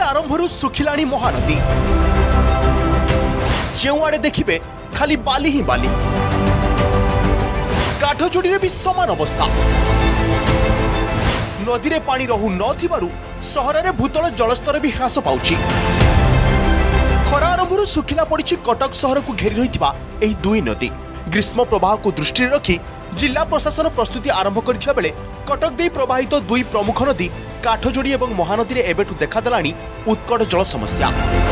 आरंभरू सुखिलाणी महानदी जो आड़े देखिए खाली बाली ही बाली काठजोड़ी भी समान अवस्था नदी रे पानी रहू नथिबारु सहर में भूतल जलस्तर भी ह्रास पाउछि। खरा आरंभरू सुखिला पड़ी कटक सहर को घेरी रही दुई नदी ग्रीष्म प्रवाह को दृष्टि रखी जिला प्रशासन प्रस्तुति आरंभ करथिबा बेले कटक दे प्रवाहित दुई प्रमुख नदी काठजोड़ी और महानदी रे एबेठु देखादेलाणी उत्कट जल समस्या।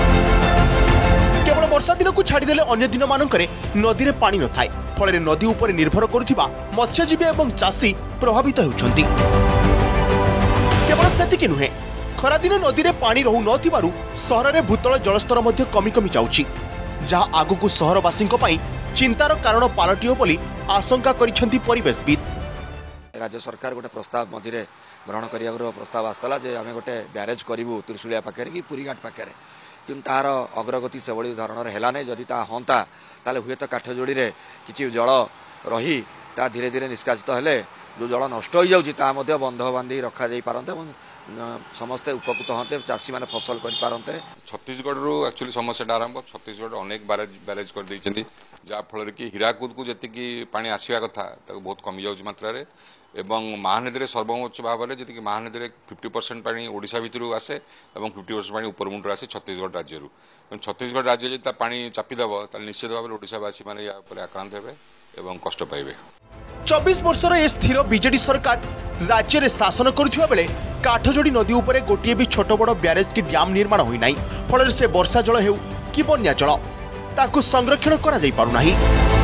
केवल वर्षा दिन को छाड़देले अन्य दिन मानकरे नदी रे पानी न थाए फल नदी उपर निर्भर करुथिबा मत्स्यजीवी और चाषी प्रभावित होउछन्ति। केवल सेतिक नुहे खरादिने नदी रे पानी रहू नथिबारु सहर में भूतल जलस्तर मध्य कमी कमी जाउछि जहाँ आगुकु सहरवासी चिंतार कारण पालटियो बोली आशंका करिसेंति परिवेशविद। राज्य सरकार गोटे प्रस्ताव मझे ग्रहण कर प्रस्ताव आसला जे आम गोटे ब्यारेज करूँ त्रिशूलिया पाखे कि पुरीघाट पाखे कि तार अग्रगति से भाई धरण है जदि ता हाँ ताले हुए तो काठजोड़ी रे किसी जल रही ता धीरे धीरे निष्कासित हेले जो जल नष्ट हो जाए बंध बांधि रखा जा पारते समस्ते उपकृत होते चाषी मैंने फसल करते। छत्तीसगढ़ एक्चुअली समस्या आरंभ छत्तीसगढ़ अनेक ब्यारेज कर जहाँफल कि हीराकुद को जी पानी आसवा कथा बहुत कमी जाऊँगी मात्रा एवं महानदी सर्वोच्च भाव में जी महानदी 50% पानी ओडिशा भितर आसे और 50% पानी उपरमुंड आसे छत्तीसगढ़ राज्य छत्तीसगढ़ राज्य जी पानी चापिदेव निश्चित भाव में ओडिशावासी मैंने या आक्रांत हे कष्ट पाइबे। 24 वर्षर ए स्थिर बीजेडी सरकार राज्य में शासन करुवा बेले काठजोड़ी नदी उपरे गोटे भी छोट बड़ ब्यारेज की डैम निर्माण होना फल से वर्षा जल हेउ कि बन्या जल ताकू संरक्षण करा जाई पारु नाही।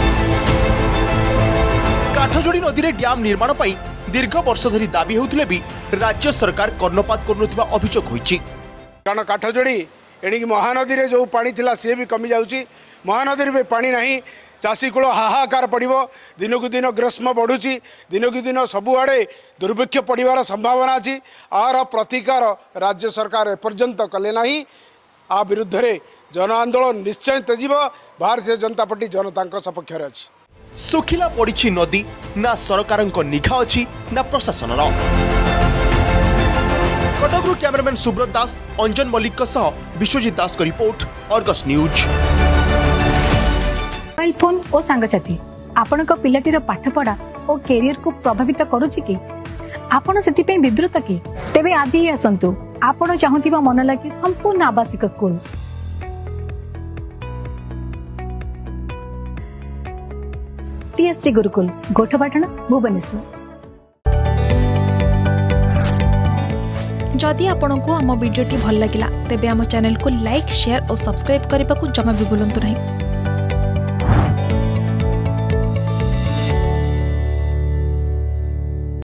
काठजोड़ी नदी रे डैम निर्माण पई दीर्घ वर्ष धरी दाबी होउथिले भी राज्य सरकार कर्णपात करनुथिबा अभियोग होईछि। कारण काठजोड़ी एणिक महानदी रे जो पानी थिला से भी कमी जाउछि महानदी रे पानी नाही चाषी कूल हाहाकार पड़ो दिनकू दिन ग्रीष्म बढ़ुची दिनकू दिन सबुआड़े दुर्भिक्ष पड़ार संभावना अच्छी आर प्रतिकार राज्य सरकार एपर्यंत कले ना आ विरुद्ध रे जन आंदोलन निश्चय तेजिब भारतीय जनता पार्टी जनता सपक्ष अच्छी। सुखिला पड़ी नदी ना सरकार निघा अच्छी ना प्रशासन। कटकरू कैमरामैन सुब्रत दास अंजन मल्लिक विश्वजीत दास को report Argus news. Mobile phone और सांगसाथी आपण पिलाटीर पाठपढ़ा और कैरियर को प्रभावित करुच्ची कि आपण से विवृत कि तेबे आज ही आसतु आपण चाहूबा मन लगी संपूर्ण आवासिक स्कूल टीएससी गुरुकुल गोठपाटण भुवनेश्वर। जदि आपंक आम भिडी भल लगा तेब आम चैनल को लाइक शेयर और सब्सक्राइब करने को जमा भी भूलु नहीं।